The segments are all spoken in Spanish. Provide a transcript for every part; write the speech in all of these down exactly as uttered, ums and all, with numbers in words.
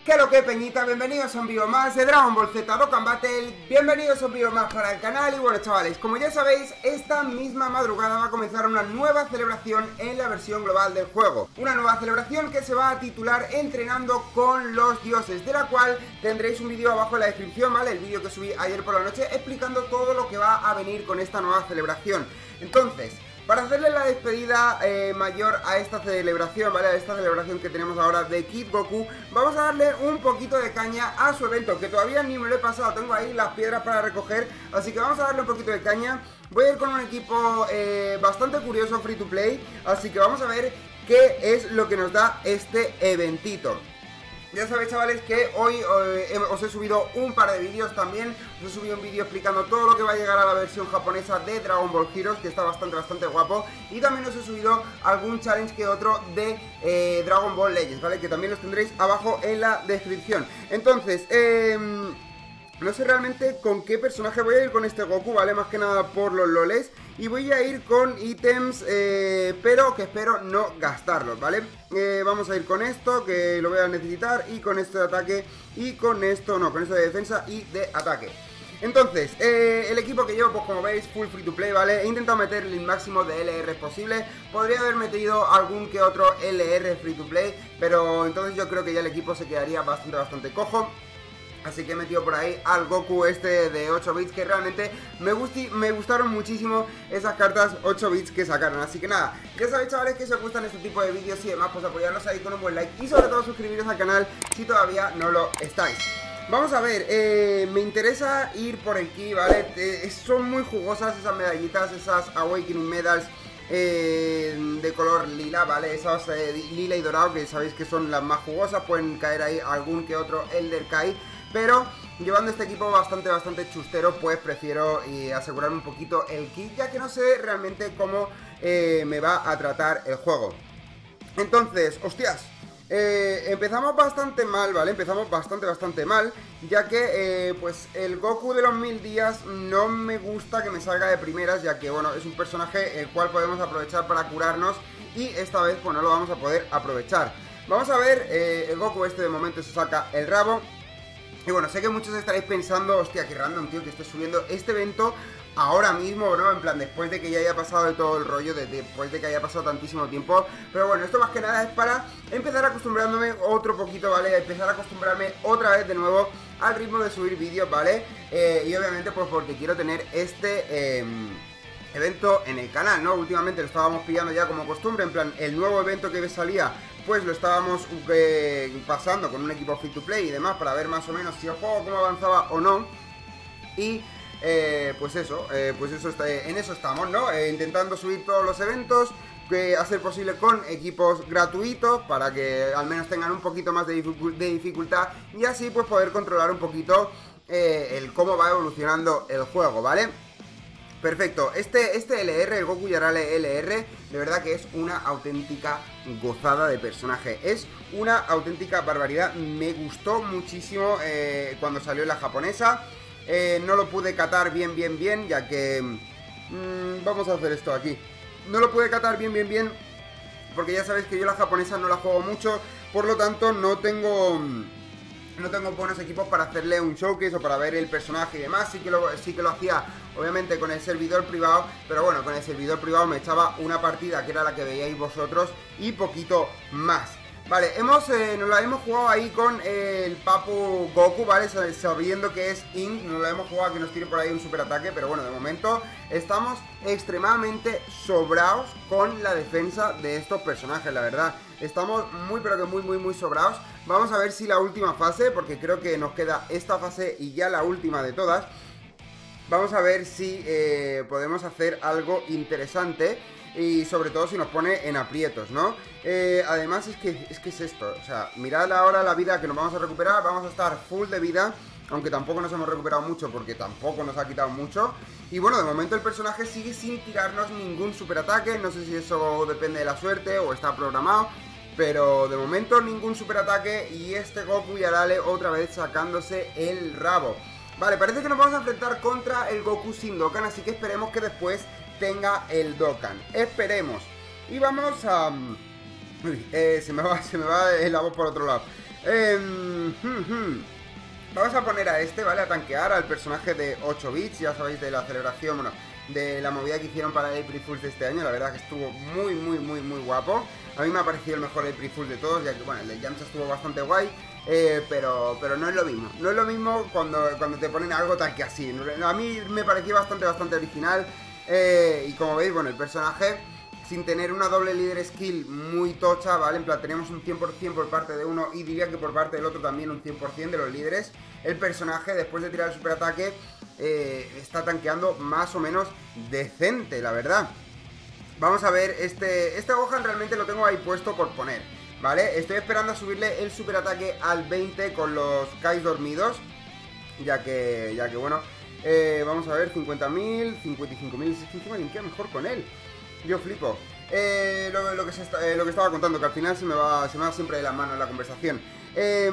¿Qué lo que, peñita? Bienvenidos a un vídeo más de Dragon Ball Z Dokkan Battle. Bienvenidos a un vídeo más para el canal. Y bueno, chavales, como ya sabéis, esta misma madrugada va a comenzar una nueva celebración en la versión global del juego. Una nueva celebración que se va a titular Entrenando con los Dioses, de la cual tendréis un vídeo abajo en la descripción, ¿vale? El vídeo que subí ayer por la noche explicando todo lo que va a venir con esta nueva celebración. Entonces, para hacerle la despedida eh, mayor a esta celebración, ¿vale? A esta celebración que tenemos ahora de Kid Goku, vamos a darle un poquito de caña a su evento, que todavía ni me lo he pasado, tengo ahí las piedras para recoger, así que vamos a darle un poquito de caña. Voy a ir con un equipo eh, bastante curioso, free to play, así que vamos a ver qué es lo que nos da este eventito. Ya sabéis, chavales, que hoy eh, os he subido un par de vídeos también. Os he subido un vídeo explicando todo lo que va a llegar a la versión japonesa de Dragon Ball Heroes, que está bastante, bastante guapo. Y también os he subido algún challenge que otro de eh, Dragon Ball Legends, ¿vale? Que también los tendréis abajo en la descripción. Entonces, eh... no sé realmente con qué personaje voy a ir con este Goku, ¿vale? Más que nada por los loles. Y voy a ir con ítems, eh, pero que espero no gastarlos, ¿vale? Eh, vamos a ir con esto, que lo voy a necesitar. Y con esto de ataque. Y con esto, no, con esto de defensa y de ataque. Entonces, eh, el equipo que llevo, pues como veis, full free to play, ¿vale? He intentado meter el máximo de L R posible. Podría haber metido algún que otro L R free to play, pero entonces yo creo que ya el equipo se quedaría bastante, bastante cojo. Así que he metido por ahí al Goku este de ocho bits, que realmente me, gusti, me gustaron muchísimo esas cartas ocho bits que sacaron. Así que nada, ya sabéis, chavales, que si os gustan este tipo de vídeos y demás, pues apoyarnos ahí con un buen like. Y sobre todo suscribiros al canal si todavía no lo estáis. Vamos a ver, eh, me interesa ir por el Ki, ¿vale? Eh, son muy jugosas esas medallitas, esas Awakening Medals eh, de color lila, ¿vale? Esas eh, lila y dorado, que sabéis que son las más jugosas. Pueden caer ahí algún que otro Elder Kai. Pero llevando este equipo bastante, bastante chustero, pues prefiero eh, asegurarme un poquito el kit, ya que no sé realmente cómo eh, me va a tratar el juego. Entonces, hostias, eh, empezamos bastante mal, ¿vale? Empezamos bastante, bastante mal, ya que, eh, pues, el Goku de los mil días no me gusta que me salga de primeras, ya que, bueno, es un personaje el cual podemos aprovechar para curarnos y esta vez, pues, no lo vamos a poder aprovechar. Vamos a ver, eh, el Goku este de momento se saca el rabo. Y bueno, sé que muchos estaréis pensando, hostia, qué random, tío, que esté subiendo este evento ahora mismo, ¿no? En plan, después de que ya haya pasado de todo el rollo, de, después de que haya pasado tantísimo tiempo. Pero bueno, esto más que nada es para empezar acostumbrándome otro poquito, ¿vale? Empezar a acostumbrarme otra vez de nuevo al ritmo de subir vídeos, ¿vale? Eh, y obviamente pues porque quiero tener este... Eh, evento en el canal, ¿no? Últimamente lo estábamos pillando ya como costumbre, en plan, el nuevo evento que salía, pues lo estábamos eh, pasando con un equipo free to play y demás, para ver más o menos si el juego cómo avanzaba o no. Y eh, pues eso, eh, pues eso está, en eso estamos, ¿no? Eh, intentando subir todos los eventos, que hacer posible con equipos gratuitos, para que al menos tengan un poquito más de, dificu de dificultad, y así pues poder controlar un poquito eh, el cómo va evolucionando el juego, ¿vale? Perfecto, este, este L R, el Goku Yarale L R, de verdad que es una auténtica gozada de personaje. Es una auténtica barbaridad, me gustó muchísimo eh, cuando salió en la japonesa. eh, No lo pude catar bien, bien, bien, ya que... Mmm, vamos a hacer esto aquí. No lo pude catar bien, bien, bien, porque ya sabéis que yo la japonesa no la juego mucho. Por lo tanto, no tengo... No tengo buenos equipos para hacerle un showcase o para ver el personaje y demás. Sí que lo, sí que lo hacía, obviamente, con el servidor privado. Pero bueno, con el servidor privado me echaba una partida que era la que veíais vosotros y poquito más. Vale, hemos, eh, nos la hemos jugado ahí con eh, el Papu Goku, ¿vale? Sabiendo que es Ink, nos la hemos jugado a que nos tire por ahí un super ataque. Pero bueno, de momento estamos extremadamente sobrados con la defensa de estos personajes, la verdad. Estamos muy, pero que muy, muy, muy sobrados. Vamos a ver si la última fase, porque creo que nos queda esta fase y ya la última de todas. Vamos a ver si eh, podemos hacer algo interesante. Y sobre todo si nos pone en aprietos, ¿no? Eh, además es que, es que es esto. O sea, mirad ahora la vida que nos vamos a recuperar. Vamos a estar full de vida, aunque tampoco nos hemos recuperado mucho, porque tampoco nos ha quitado mucho. Y bueno, de momento el personaje sigue sin tirarnos ningún superataque. No sé si eso depende de la suerte o está programado, pero de momento ningún superataque. Y este Goku Yarale otra vez sacándose el rabo. Vale, parece que nos vamos a enfrentar contra el Goku sin Dokkan, así que esperemos que después tenga el Dokkan. Esperemos. Y vamos a... Uy, eh, se me va, se me va la voz por otro lado. Eh, hmm, hmm. Vamos a poner a este, ¿vale? A tanquear al personaje de ocho bits, ya sabéis de la celebración, bueno, de la movida que hicieron para el April Fools de este año. La verdad que estuvo muy, muy, muy, muy guapo. A mí me ha parecido el mejor April Fools de todos, ya que, bueno, el de Yamcha estuvo bastante guay. Eh, pero, pero no es lo mismo, no es lo mismo cuando, cuando te ponen algo tal que así. A mí me pareció bastante, bastante original. eh, Y como veis, bueno, el personaje, sin tener una doble líder skill muy tocha, ¿vale? En plan, tenemos un cien por cien por parte de uno y diría que por parte del otro también un cien por cien de los líderes. El personaje, después de tirar el superataque, eh, está tanqueando más o menos decente, la verdad. Vamos a ver, este, este Gohan realmente lo tengo ahí puesto por poner, ¿vale? Estoy esperando a subirle el superataque al veinte con los Kais dormidos, ya que, ya que bueno, eh, vamos a ver, cincuenta mil, cincuenta y cinco mil, encima linkea mejor con él. Yo flipo. Eh, lo, lo, que se está, eh, lo que estaba contando, que al final se me va, se me va siempre de las manos la conversación. Eh,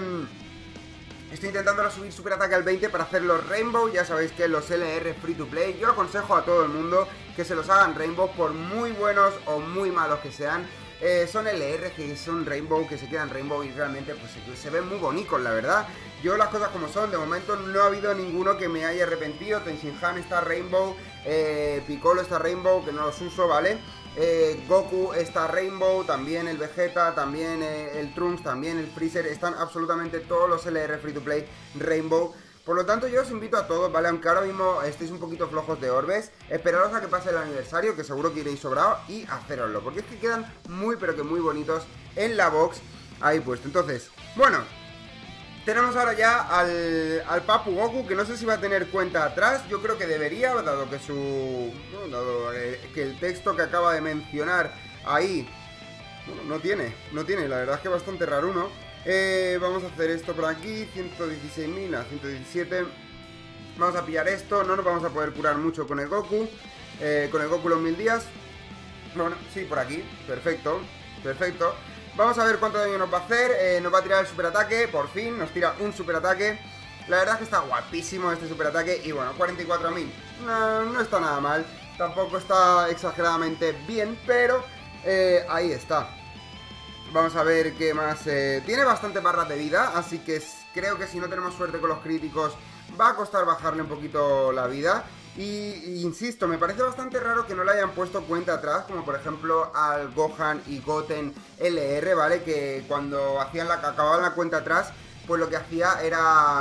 estoy intentando subir superataque al veinte para hacer los Rainbow. Ya sabéis que los L R free to play, yo aconsejo a todo el mundo que se los hagan Rainbow, por muy buenos o muy malos que sean. Eh, son L R que son Rainbow, que se quedan Rainbow y realmente pues se, se ven muy bonitos, la verdad. Yo las cosas como son, de momento no ha habido ninguno que me haya arrepentido. Tenshinhan está Rainbow, eh, Piccolo está Rainbow, que no los uso, ¿vale? Eh, Goku está Rainbow, también el Vegeta, también eh, el Trunks, también el Freezer. Están absolutamente todos los L R free to play Rainbow. Por lo tanto, yo os invito a todos, ¿vale? Aunque ahora mismo estéis un poquito flojos de orbes, esperaros a que pase el aniversario, que seguro que iréis sobrado, y hacéroslo, porque es que quedan muy, pero que muy bonitos en la box ahí puesto. Entonces, bueno, tenemos ahora ya al, al Papu Goku, que no sé si va a tener cuenta atrás. Yo creo que debería, dado que su... Bueno, dado que el texto que acaba de mencionar ahí... Bueno, no tiene, no tiene, la verdad es que es bastante raro, ¿no? Eh, vamos a hacer esto por aquí, ciento dieciséis mil a ciento diecisiete. Vamos a pillar esto, no nos vamos a poder curar mucho con el Goku. eh, Con el Goku los mil días. Bueno, sí, por aquí, perfecto, perfecto. Vamos a ver cuánto daño nos va a hacer. eh, Nos va a tirar el superataque, por fin, nos tira un superataque. La verdad es que está guapísimo este superataque. Y bueno, cuarenta y cuatro mil, no, no está nada mal. Tampoco está exageradamente bien, pero eh, ahí está. Vamos a ver qué más. eh, Tiene bastantes barras de vida, así que creo que si no tenemos suerte con los críticos va a costar bajarle un poquito la vida. Y, y insisto, me parece bastante raro que no le hayan puesto cuenta atrás, como por ejemplo al Gohan y Goten L R, ¿vale? Que cuando hacían la, acababan la cuenta atrás, pues lo que hacía era...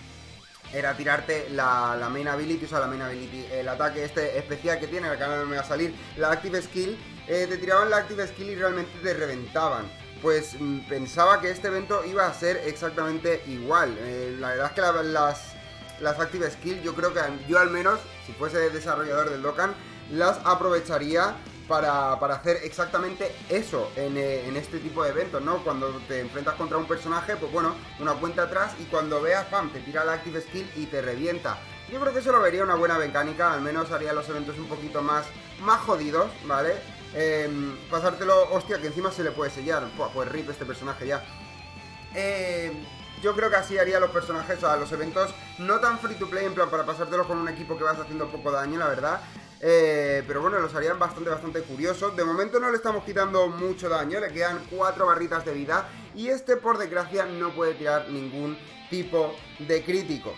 Era tirarte la, la main ability, o sea, la main ability, el ataque este especial que tiene, el canal no me va a salir, la active skill. eh, Te tiraban la active skill y realmente te reventaban. Pues mmm, pensaba que este evento iba a ser exactamente igual. eh, La verdad es que la, las, las active skill, yo creo que yo al menos, si fuese desarrollador del Dokkan, las aprovecharía Para, para hacer exactamente eso en, eh, en este tipo de eventos, ¿no? Cuando te enfrentas contra un personaje, pues bueno, una cuenta atrás y cuando veas, pam, te tira la active skill y te revienta. Yo creo que eso lo vería una buena mecánica, al menos haría los eventos un poquito más, más jodidos, ¿vale? Eh, pasártelo, hostia, que encima se le puede sellar. Pua, pues rip este personaje ya. Eh... Yo creo que así haría los personajes, o sea, los eventos no tan free to play, en plan para pasártelos con un equipo que vas haciendo poco daño, la verdad. Eh, pero bueno, los harían bastante, bastante curiosos. De momento no le estamos quitando mucho daño, le quedan cuatro barritas de vida. Y este, por desgracia, no puede tirar ningún tipo de crítico.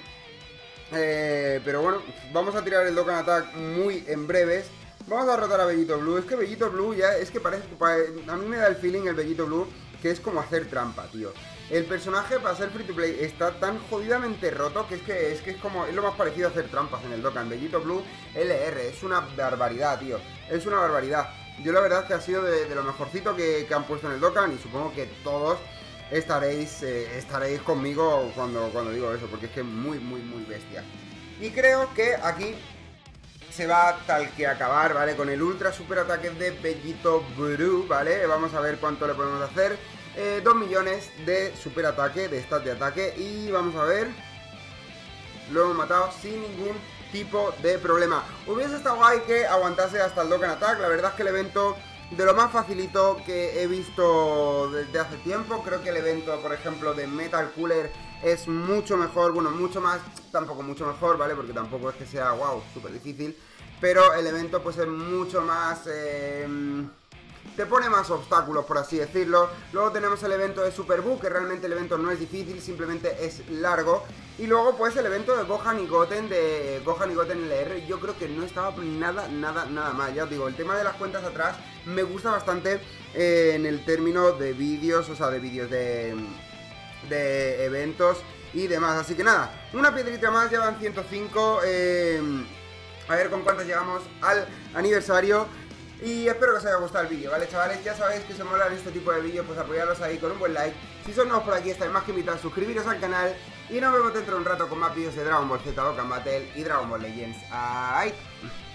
Eh, pero bueno, vamos a tirar el Dokkan Attack muy en breves. Vamos a derrotar a Bellito Blue. Es que Bellito Blue ya, es que parece, a mí me da el feeling el Bellito Blue que es como hacer trampa, tío. El personaje para ser free to play está tan jodidamente roto que es que es que es como, es lo más parecido a hacer trampas en el Dokkan. Bellito Blue L R, es una barbaridad, tío. Es una barbaridad. Yo la verdad es que ha sido de, de lo mejorcito que, que han puesto en el Dokkan. Y supongo que todos estaréis eh, estaréis conmigo cuando, cuando digo eso, porque es que es muy, muy, muy bestia. Y creo que aquí se va tal que acabar, ¿vale? Con el ultra super ataque de Bellito Blue, ¿vale? Vamos a ver cuánto le podemos hacer. Eh, dos millones de super ataque, de stat de ataque. Y vamos a ver. Lo hemos matado sin ningún tipo de problema. Hubiese estado guay que aguantase hasta el Dokkan Attack. La verdad es que el evento de lo más facilito que he visto desde hace tiempo. Creo que el evento, por ejemplo, de Metal Cooler es mucho mejor. Bueno, mucho más, tampoco mucho mejor, ¿vale? Porque tampoco es que sea, wow, súper difícil. Pero el evento pues es mucho más... Eh, te pone más obstáculos, por así decirlo. Luego tenemos el evento de Super Buu, que realmente el evento no es difícil, simplemente es largo. Y luego pues el evento de Gohan y Goten, de Gohan y Goten L R, yo creo que no estaba nada, nada, nada mal. Ya os digo, el tema de las cuentas atrás me gusta bastante eh, en el término de vídeos, o sea, de vídeos de, de eventos y demás. Así que nada, una piedrita más, ya van ciento cinco. Eh, a ver con cuántas llegamos al aniversario. Y espero que os haya gustado el vídeo, ¿vale, chavales? Ya sabéis que si os molan este tipo de vídeos, pues apoyarlos ahí con un buen like. Si son nuevos por aquí, estáis más que invitados a suscribiros al canal. Y nos vemos dentro de un rato con más vídeos de Dragon Ball Z, Dokkan Battle y Dragon Ball Legends. ¡Ay!